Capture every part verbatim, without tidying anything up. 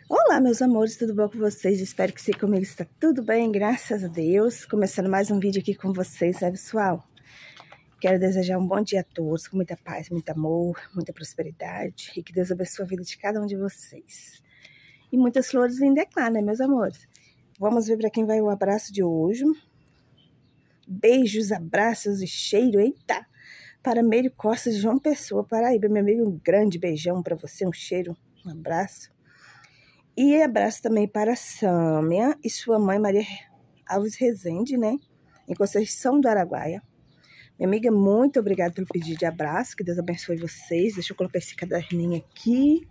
Olá, meus amores, tudo bom com vocês? Espero que sim, comigo está tudo bem, graças a Deus. Começando mais um vídeo aqui com vocês, né, pessoal? Quero desejar um bom dia a todos, com muita paz, muito amor, muita prosperidade. E que Deus abençoe a vida de cada um de vocês. E muitas flores lindas, é claro, né, meus amores? Vamos ver para quem vai o abraço de hoje. Beijos, abraços e cheiro, eita! Para Meire Costa de João Pessoa, Paraíba. Meu amigo, um grande beijão para você, um cheiro, um abraço. E abraço também para a Sâmia e sua mãe Maria Alves Rezende, né? Em Conceição do Araguaia. Minha amiga, muito obrigada pelo pedido de abraço. Que Deus abençoe vocês. Deixa eu colocar esse caderninho aqui.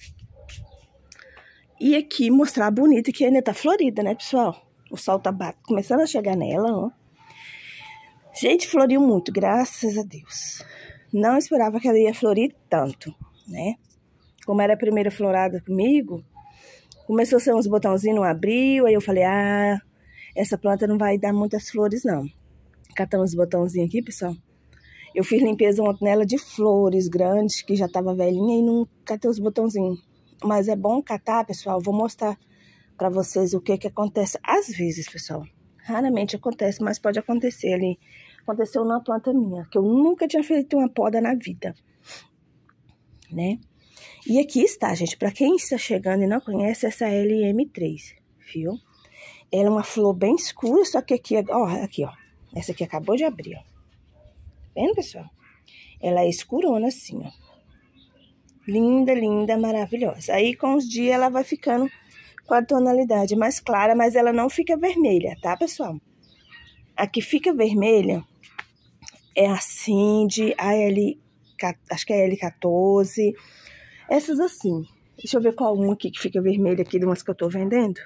E aqui mostrar a bonita que ainda tá florida, né, pessoal? O sol tá começando a chegar nela, ó. Gente, floriu muito, graças a Deus. Não esperava que ela ia florir tanto, né? Como era a primeira florada comigo, começou a ser uns botãozinhos no abril, aí eu falei, ah, essa planta não vai dar muitas flores, não. Catamos os botãozinhos aqui, pessoal. Eu fiz limpeza ontem nela de flores grandes, que já tava velhinha, e não catei os botãozinhos. Mas é bom catar, pessoal. Vou mostrar pra vocês o que que acontece. Às vezes, pessoal, raramente acontece, mas pode acontecer ali. Aconteceu numa planta minha, que eu nunca tinha feito uma poda na vida, né? E aqui está, gente, para quem está chegando e não conhece, essa L M três, viu? Ela é uma flor bem escura, só que aqui, ó, aqui, ó. Essa aqui acabou de abrir, ó. Vendo, pessoal? Ela é escurona assim, ó. Linda, linda, maravilhosa. Aí, com os dias, ela vai ficando com a tonalidade mais clara, mas ela não fica vermelha, tá, pessoal? A que fica vermelha é a Cindy, a L, acho que é a L quatorze... Essas assim. Deixa eu ver qual uma aqui que fica vermelha aqui, de umas que eu tô vendendo.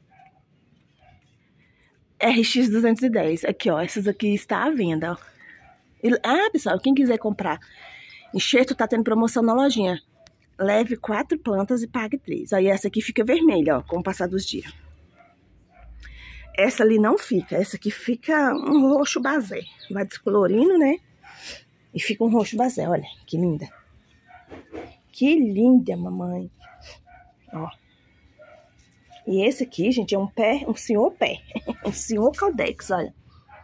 R X duzentos e dez. Aqui, ó. Essas aqui está à venda, ó. Ah, pessoal, quem quiser comprar enxerto, tá tendo promoção na lojinha. Leve quatro plantas e pague três. Aí essa aqui fica vermelha, ó, com o passar dos dias. Essa ali não fica. Essa aqui fica um roxo basé. Vai descolorindo, né? E fica um roxo basé, olha. Que linda. Que linda, mamãe. Ó. E esse aqui, gente, é um pé, um senhor pé. Um senhor caldex, olha.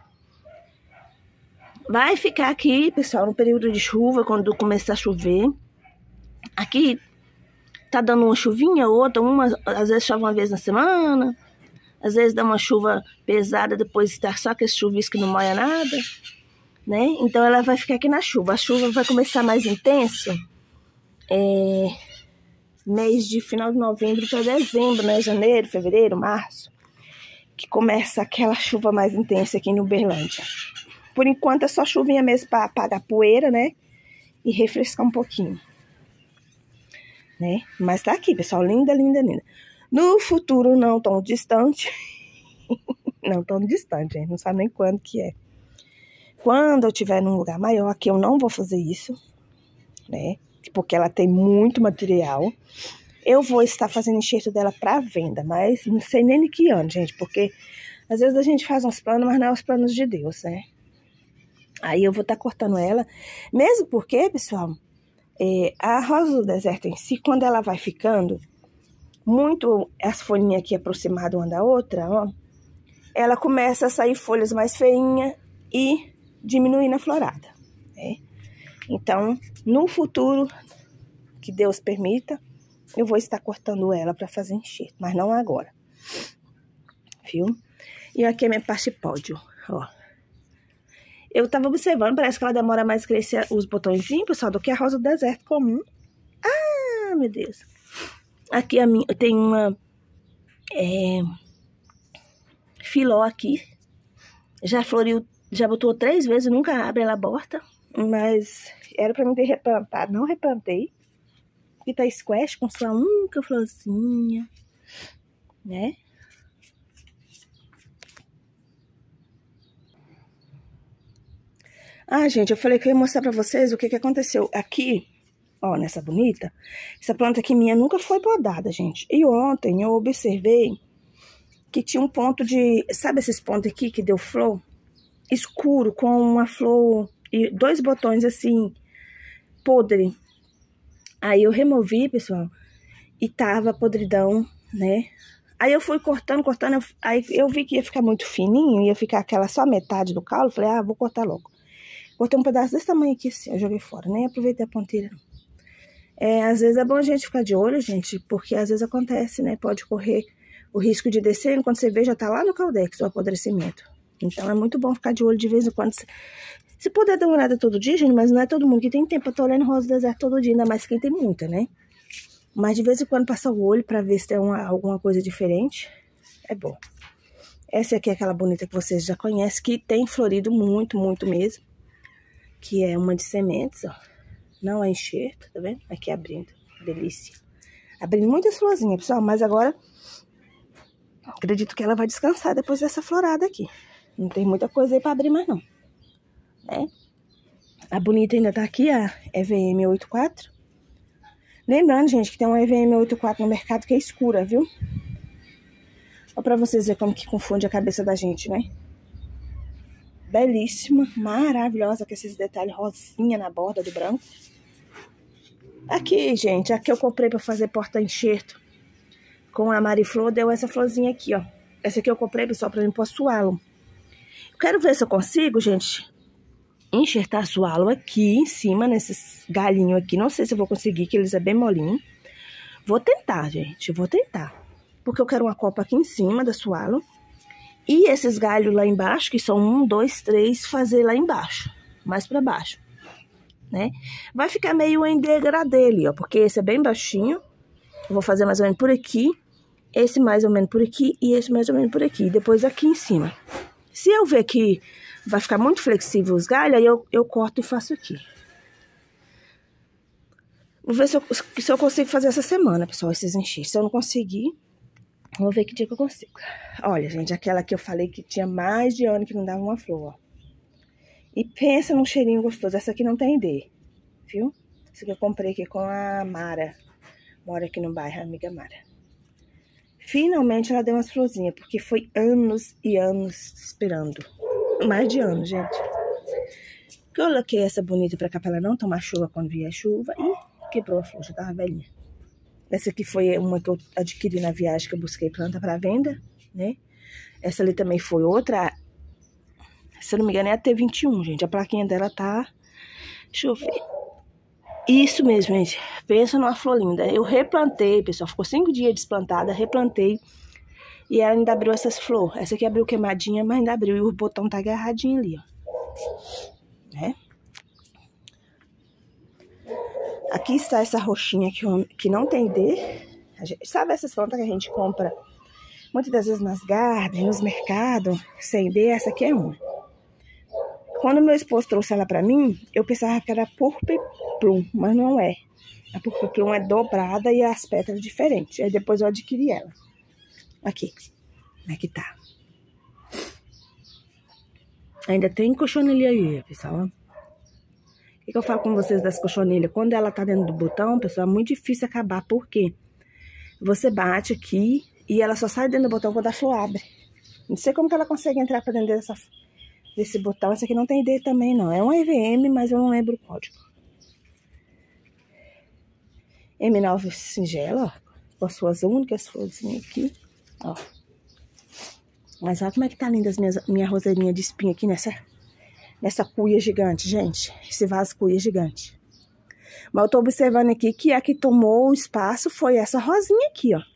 Vai ficar aqui, pessoal, no período de chuva, quando começar a chover. Aqui tá dando uma chuvinha, outra, uma, às vezes chove uma vez na semana. Às vezes dá uma chuva pesada, depois tá só aquele chuvisco que não molha nada, né? Então ela vai ficar aqui na chuva. A chuva vai começar mais intensa. É, mês de final de novembro para dezembro, né? Janeiro, fevereiro, março. Que começa aquela chuva mais intensa aqui em Uberlândia. Por enquanto é só chuvinha mesmo para apagar poeira, né? E refrescar um pouquinho. Né? Mas tá aqui, pessoal. Linda, linda, linda. No futuro não tão distante. Não tão distante, gente. Não sabe nem quando que é. Quando eu estiver num lugar maior, aqui eu não vou fazer isso. Né? Porque ela tem muito material. Eu vou estar fazendo enxerto dela para venda, mas não sei nem de que ano, gente, porque às vezes a gente faz uns planos, mas não é os planos de Deus, né? Aí eu vou estar cortando ela, mesmo porque, pessoal, é, a rosa do deserto em si, quando ela vai ficando muito, as folhinhas aqui aproximadas uma da outra, ó, ela começa a sair folhas mais feinhas e diminuir na florada, né? Então, no futuro, que Deus permita, eu vou estar cortando ela para fazer enxerto, mas não agora, viu? E aqui é minha parte pódio, ó. Eu tava observando, parece que ela demora mais a crescer os botõezinhos, pessoal, do que a rosa do deserto comum. Ah, meu Deus. Aqui a minha, tem uma é, filó aqui. Já floriu, já botou três vezes, nunca abre, ela aborta. Mas era pra mim ter replantado, não replantei. Aqui tá squash com sua única florzinha, né? Ah, gente, eu falei que eu ia mostrar pra vocês o que que aconteceu aqui, ó, nessa bonita. Essa planta aqui minha nunca foi podada, gente. E ontem eu observei que tinha um ponto de, sabe esses pontos aqui que deu flor? Escuro, com uma flor e dois botões assim, podre. Aí eu removi, pessoal, e tava podridão né? Aí eu fui cortando, cortando, eu, aí eu vi que ia ficar muito fininho, ia ficar aquela só metade do caule, falei, ah, vou cortar logo. Cortei um pedaço desse tamanho aqui assim, eu joguei fora, nem aproveitei a ponteira. É, às vezes é bom a gente ficar de olho, gente, porque às vezes acontece, né? Pode correr o risco de descer, quando você vê já tá lá no caldex o apodrecimento. Então é muito bom ficar de olho de vez em quando. Se puder dar uma olhada todo dia, gente, mas não é todo mundo que tem tempo. Eu tô olhando rosa do deserto todo dia, ainda mais quem tem muita, né? Mas de vez em quando passa o olho pra ver se tem uma, alguma coisa diferente. É bom. Essa aqui é aquela bonita que vocês já conhecem, que tem florido muito, muito mesmo. Que é uma de sementes, ó. Não é enxerto, tá vendo? Aqui abrindo. Delícia. Abrindo muitas florzinhas, pessoal. Mas agora, acredito que ela vai descansar depois dessa florada aqui. Não tem muita coisa aí pra abrir mais, não. Né? A bonita ainda tá aqui, a E V M oitenta e quatro. Lembrando, gente, que tem uma E V M oitenta e quatro no mercado que é escura, viu? Só pra vocês verem como que confunde a cabeça da gente, né? Belíssima, maravilhosa, com esses detalhes rosinha na borda do branco. Aqui, gente, aqui eu comprei pra fazer porta-enxerto com a Mariflor, deu essa florzinha aqui, ó. Essa aqui eu comprei, pessoal, pra mim pôr sualo. Eu quero ver se eu consigo, gente, enxertar sualo aqui em cima, nesses galhinhos aqui. Não sei se eu vou conseguir, que eles é bem molinho. Vou tentar, gente, vou tentar. Porque eu quero uma copa aqui em cima da sualo. E esses galhos lá embaixo, que são um, dois, três, fazer lá embaixo. Mais pra baixo, né? Vai ficar meio em degradê ali, ó. Porque esse é bem baixinho. Eu vou fazer mais ou menos por aqui. Esse mais ou menos por aqui. E esse mais ou menos por aqui. E depois aqui em cima. Se eu ver que vai ficar muito flexível os galhos, aí eu, eu corto e faço aqui. Vou ver se eu, se eu consigo fazer essa semana, pessoal, esses enxertos. Se eu não conseguir, vou ver que dia que eu consigo. Olha, gente, aquela que eu falei que tinha mais de ano que não dava uma flor, ó. E pensa num cheirinho gostoso. Essa aqui não tem D, viu? Essa aqui eu comprei aqui com a Mara. Mora aqui no bairro, a amiga Mara. Finalmente ela deu umas florzinhas, porque foi anos e anos esperando. Mais de anos, gente. Coloquei essa bonita pra cá pra ela não tomar chuva quando vier chuva. E quebrou a flor, já tava velhinha. Essa aqui foi uma que eu adquiri na viagem que eu busquei planta pra venda, né? Essa ali também foi outra. Se eu não me engano é a T vinte e um, gente. A plaquinha dela tá... Deixa eu ver. Isso mesmo, gente. Pensa numa flor linda. Eu replantei, pessoal. Ficou cinco dias desplantada, replantei. E ela ainda abriu essas flores. Essa aqui abriu queimadinha, mas ainda abriu. E o botão tá agarradinho ali, ó. Né? Aqui está essa roxinha que, que não tem D. A gente, sabe essas plantas que a gente compra muitas das vezes nas gardens, nos mercados, sem D? Essa aqui é uma. Quando meu esposo trouxe ela pra mim, eu pensava que era Purple Plum, mas não é. A Purple Plum é dobrada e as pétalas diferentes. Aí depois eu adquiri ela. Aqui. Como é que tá? Ainda tem cochonilha aí, pessoal. O que, que eu falo com vocês das cochonilhas? Quando ela tá dentro do botão, pessoal, é muito difícil acabar. Por quê? Você bate aqui e ela só sai dentro do botão quando a flor abre. Não sei como que ela consegue entrar pra dentro dessa... desse botão. Essa aqui não tem D também, não. É um E V M, mas eu não lembro o código. M nove singela, ó. Com as suas únicas florzinhas aqui, ó. Mas olha como é que tá linda as minhas, minha roseirinha de espinho aqui nessa, nessa cuia gigante, gente. Esse vaso cuia gigante. Mas eu tô observando aqui que a que tomou o espaço foi essa rosinha aqui, ó.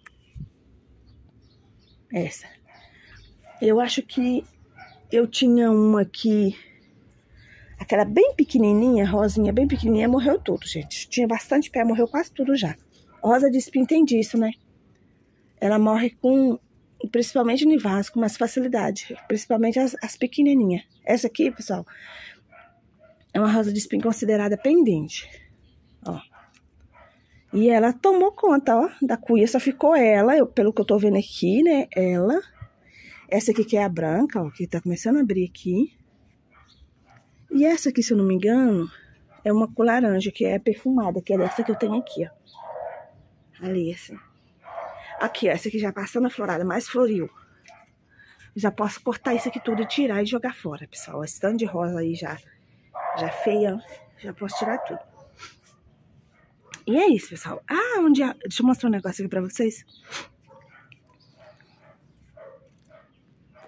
Essa. Eu acho que eu tinha uma aqui, aquela bem pequenininha, rosinha bem pequenininha, morreu tudo, gente. Tinha bastante pé, morreu quase tudo já. Rosa de espinho tem disso, né? Ela morre com, principalmente no vaso, com mais facilidade. Principalmente as, as pequenininhas. Essa aqui, pessoal, é uma rosa de espinho considerada pendente. Ó. E ela tomou conta, ó, da cuia. Só ficou ela, eu, pelo que eu tô vendo aqui, né? Ela. Essa aqui que é a branca, ó, que tá começando a abrir aqui. E essa aqui, se eu não me engano, é uma cor laranja, que é perfumada, que é dessa que eu tenho aqui, ó. Ali, assim. Aqui, ó, essa aqui já passando a florada, mais floriu. Já posso cortar isso aqui tudo e tirar e jogar fora, pessoal. Esse tanto de rosa aí já, já feia, já posso tirar tudo. E é isso, pessoal. Ah, um dia... Deixa eu mostrar um negócio aqui pra vocês.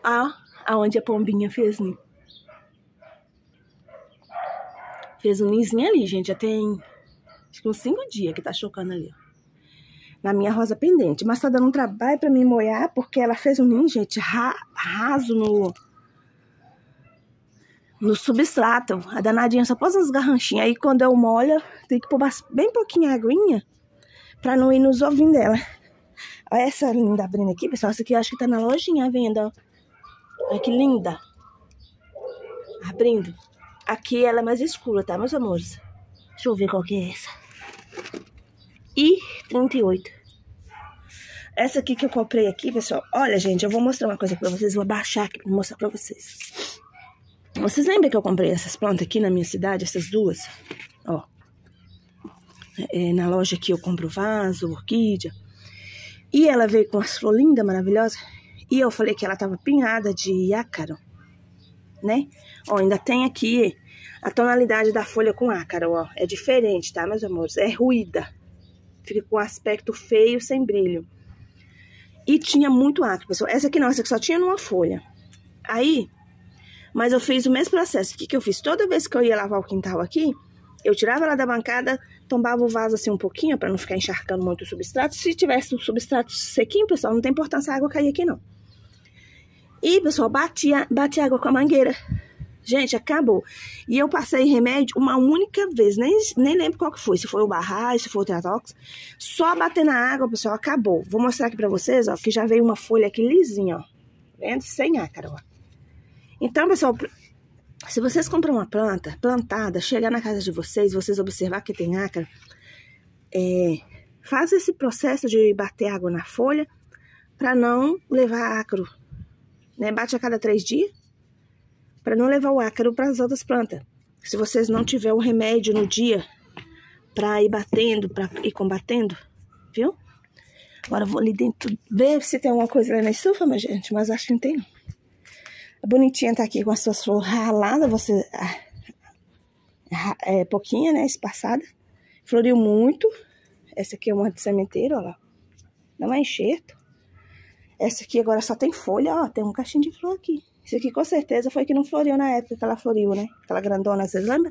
Ah, aonde a pombinha fez ninho. Fez um ninhozinho ali, gente. Já tem acho que uns cinco dias que tá chocando ali, ó. Na minha rosa pendente. Mas tá dando um trabalho pra mim molhar, porque ela fez um ninho, gente, ra raso no... no substrato. A danadinha só pôs uns garranchinhos. Aí quando eu molho, tem que pôr bem pouquinho aguinha pra não ir nos ovinhos dela. Olha essa linda abrindo aqui, pessoal. Essa aqui eu acho que tá na lojinha à venda, ó. Olha que linda. Abrindo. Aqui ela é mais escura, tá, meus amores? Deixa eu ver qual que é essa. I trinta e oito. Essa aqui que eu comprei aqui, pessoal. Olha, gente, eu vou mostrar uma coisa pra vocês. Vou abaixar aqui pra mostrar pra vocês. Vocês lembram que eu comprei essas plantas aqui na minha cidade? Essas duas? Ó. É, na loja aqui eu compro vaso, orquídea. E ela veio com as flores lindas, maravilhosas. E eu falei que ela tava pinhada de ácaro, né? Ó, ainda tem aqui a tonalidade da folha com ácaro, ó. É diferente, tá, meus amores? É ruída. Fica com aspecto feio, sem brilho. E tinha muito ácaro, pessoal. Essa aqui não, essa aqui só tinha numa folha. Aí, mas eu fiz o mesmo processo. O que que eu fiz? Toda vez que eu ia lavar o quintal aqui, eu tirava ela da bancada, tombava o vaso assim um pouquinho, pra não ficar encharcando muito o substrato. Se tivesse um substrato sequinho, pessoal, não tem importância a água cair aqui, não. E, pessoal, batia, batia água com a mangueira. Gente, acabou. E eu passei remédio uma única vez. Nem, nem lembro qual que foi. Se foi o Barrais, se foi o Teatox. Só bater na água, pessoal, acabou. Vou mostrar aqui pra vocês, ó, que já veio uma folha aqui lisinha, ó. Vendo? Sem ácaro, ó. Então, pessoal, se vocês compram uma planta plantada, chegar na casa de vocês, vocês observar que tem ácaro, é, faz esse processo de bater água na folha pra não levar ácaro. Né? Bate a cada três dias, para não levar o ácaro para as outras plantas. Se vocês não tiver o remédio no dia para ir batendo, para ir combatendo, viu? Agora eu vou ali dentro ver se tem alguma coisa lá na estufa, mas gente, mas acho que não tem não. A bonitinha tá aqui com as suas flores raladas, você é pouquinha, né, espaçada. Floriu muito. Essa aqui é uma de sementeiro, ó lá. Não é enxerto. Essa aqui agora só tem folha, ó, tem um cachinho de flor aqui. Isso aqui com certeza foi que não floriu na época que ela floriu, né? Aquela grandona, vocês lembram?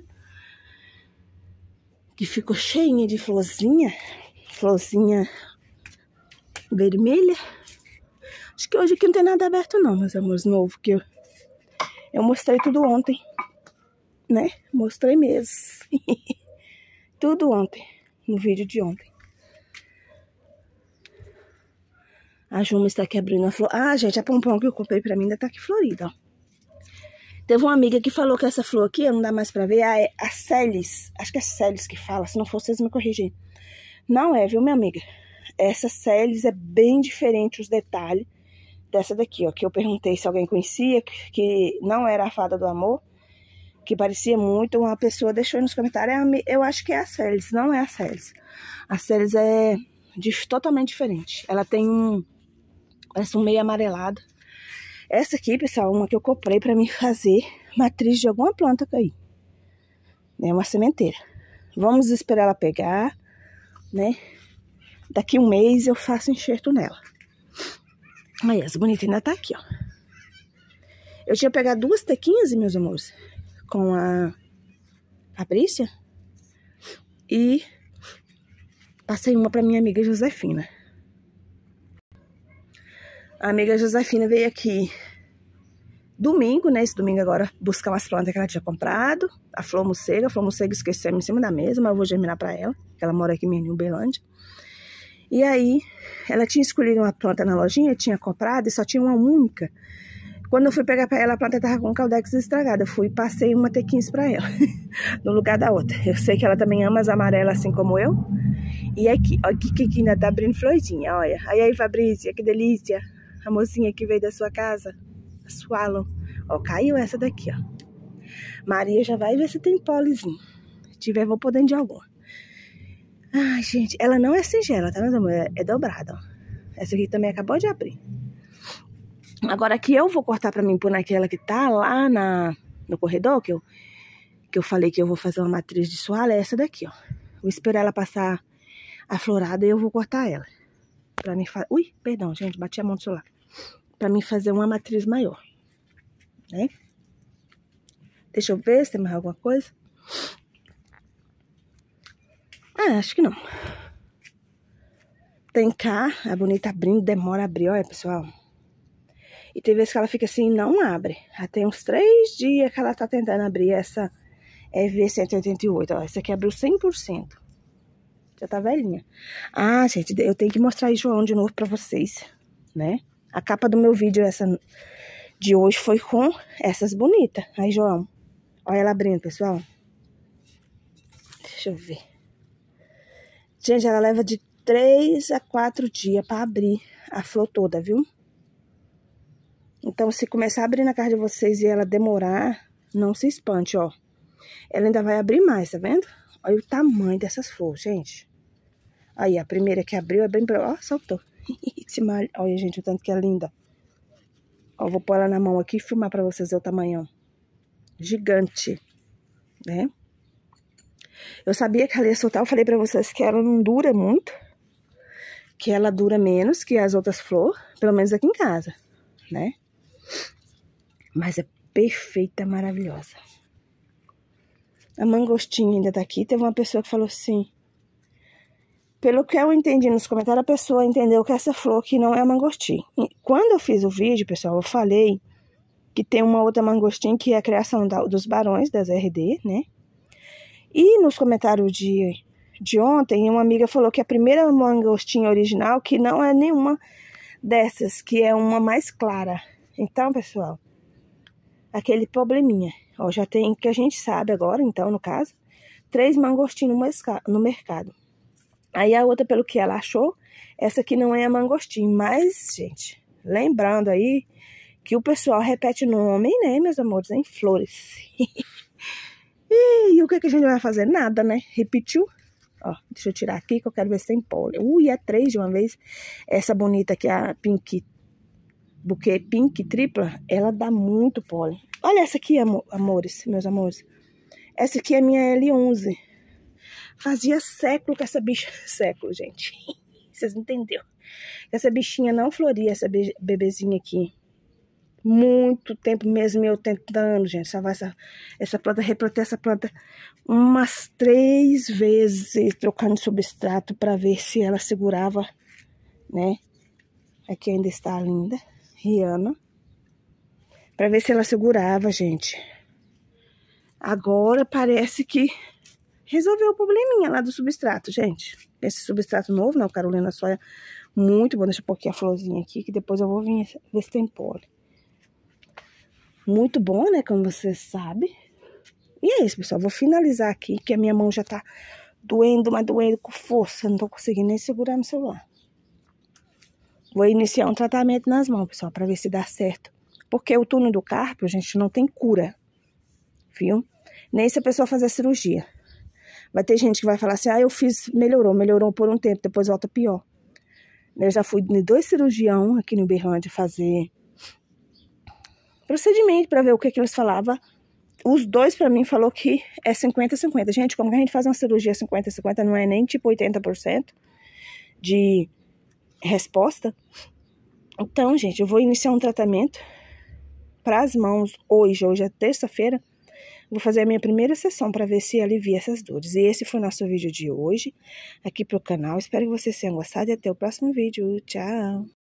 Que ficou cheinha de florzinha. Florzinha vermelha. Acho que hoje aqui não tem nada aberto não, meus amores, novo. Que eu, eu mostrei tudo ontem, né? Mostrei mesmo. Tudo ontem, no vídeo de ontem. A Juma está aqui abrindo a flor. Ah, gente, a pompom que eu comprei pra mim ainda tá aqui florida, ó. Teve uma amiga que falou que essa flor aqui, não dá mais pra ver, ah, é a Celis. Acho que é Celis que fala, se não for vocês me corrigirem. Não é, viu, minha amiga? Essa Celis é bem diferente os detalhes dessa daqui, ó. Que eu perguntei se alguém conhecia, que, que não era a Fada do Amor, que parecia muito. Uma pessoa deixou aí nos comentários, eu acho que é a Celis, não é a Celis. A Celis é de, totalmente diferente. Ela tem um... parece um meio amarelado. Essa aqui, pessoal, uma que eu comprei pra mim fazer matriz de alguma planta cair. É uma sementeira. Vamos esperar ela pegar, né? Daqui um mês eu faço enxerto nela. Aí, essa bonita ainda tá aqui, ó. Eu tinha pegado duas tequinhas, meus amores, com a Fabrícia. E passei uma pra minha amiga Josefina. A amiga Josefina veio aqui domingo, né? Esse domingo agora, buscar umas plantas que ela tinha comprado. A flor morcega. A flor morcega esquecemos em cima da mesa, mas eu vou germinar pra ela. Ela mora aqui em Uberlândia. E aí, ela tinha escolhido uma planta na lojinha, tinha comprado e só tinha uma única. Quando eu fui pegar pra ela, a planta tava com o caldex estragada. Eu fui e passei uma T quinze pra ela, no lugar da outra. Eu sei que ela também ama as amarelas, assim como eu. E aqui, ó, aqui que ainda tá abrindo florzinha, olha. Aí, aí, Fabrícia, que delícia. A mocinha que veio da sua casa, a Swallow. Ó, caiu essa daqui, ó. Maria já vai ver se tem pólizinho. Se tiver, vou pôr dentro de alguma. Ai, gente, ela não é singela, tá, meus amores? É, é dobrada, ó. Essa aqui também acabou de abrir. Agora aqui eu vou cortar pra mim pôr naquela que tá lá na, no corredor, que eu, que eu falei que eu vou fazer uma matriz de Swallow, é essa daqui, ó. Vou esperar ela passar a florada e eu vou cortar ela. Pra mim fazer... Ui, perdão, gente, bati a mão no celular. Pra mim fazer uma matriz maior. né? Deixa eu ver se tem mais alguma coisa. Ah, acho que não. Tem cá, a bonita abrindo, demora a abrir, olha, pessoal. E tem vezes que ela fica assim, não abre. Já tem uns três dias que ela tá tentando abrir essa E V cento e oitenta e oito, ó. Essa aqui abriu cem por cento. Já tá velhinha. Ah, gente, eu tenho que mostrar aí João de novo pra vocês, né? A capa do meu vídeo essa de hoje foi com essas bonitas. Aí, João, olha ela abrindo, pessoal. Deixa eu ver. Gente, ela leva de três a quatro dias pra abrir a flor toda, viu? Então, se começar a abrir na casa de vocês e ela demorar, não se espante, ó. Ela ainda vai abrir mais, tá vendo? Olha o tamanho dessas flores, gente. Aí, a primeira que abriu é bem... Ó, soltou. Olha, gente, o tanto que é linda. Ó, vou pôr ela na mão aqui e filmar pra vocês ver o tamanho. Gigante, né? Eu sabia que ela ia soltar, eu falei pra vocês que ela não dura muito. Que ela dura menos que as outras flores, pelo menos aqui em casa, né? Mas é perfeita, maravilhosa. A mangostinha ainda tá aqui. Teve uma pessoa que falou assim... Pelo que eu entendi nos comentários, a pessoa entendeu que essa flor aqui não é mangostim. E quando eu fiz o vídeo, pessoal, eu falei que tem uma outra mangostim que é a criação da, dos barões das R D, né? E nos comentários de, de ontem, uma amiga falou que a primeira mangostim original, que não é nenhuma dessas, que é uma mais clara. Então, pessoal, aquele probleminha. Ó, já tem, que a gente sabe agora, então, no caso, três mangostim no, no mercado. Aí a outra, pelo que ela achou, essa aqui não é a mangostim. Mas, gente, lembrando aí que o pessoal repete nome, né, meus amores, em flores. E o que, que a gente vai fazer? Nada, né? Repetiu. Ó, deixa eu tirar aqui que eu quero ver se tem pólen. Ui, é três de uma vez. Essa bonita aqui, a Pink, buquê Pink tripla, ela dá muito pólen. Olha essa aqui, amores, meus amores. Essa aqui é minha L onze. Fazia século que essa bicha... Século, gente. Vocês não entenderam. Essa bichinha não floria, essa be bebezinha aqui. Muito tempo mesmo eu tentando, gente, salvar essa, essa planta, replantar essa planta umas três vezes, trocando substrato para ver se ela segurava, né? Aqui ainda está linda, Rihanna. Para ver se ela segurava, gente. Agora parece que resolveu o probleminha lá do substrato, gente. Esse substrato novo, não, Carolina Soia, muito bom. Deixa eu pôr aqui a florzinha aqui, que depois eu vou vir ver se tem pólen. Muito bom, né, como vocês sabem. E é isso, pessoal. Vou finalizar aqui, que a minha mão já tá doendo, mas doendo com força. Não tô conseguindo nem segurar no celular. Vou iniciar um tratamento nas mãos, pessoal, pra ver se dá certo. Porque o túnel do carpo, gente, não tem cura, viu? Nem se a pessoa fazer cirurgia. Vai ter gente que vai falar assim, ah, eu fiz, melhorou, melhorou por um tempo, depois volta pior. Eu já fui de dois cirurgiões aqui no Berrândia fazer procedimento para ver o que, que eles falavam. Os dois para mim falou que é cinquenta a cinquenta. Gente, como que a gente faz uma cirurgia cinquenta a cinquenta, não é nem tipo oitenta por cento de resposta. Então, gente, eu vou iniciar um tratamento para as mãos hoje, hoje é terça-feira. Vou fazer a minha primeira sessão para ver se alivia essas dores. E esse foi o nosso vídeo de hoje aqui pro canal. Espero que vocês tenham gostado e até o próximo vídeo. Tchau!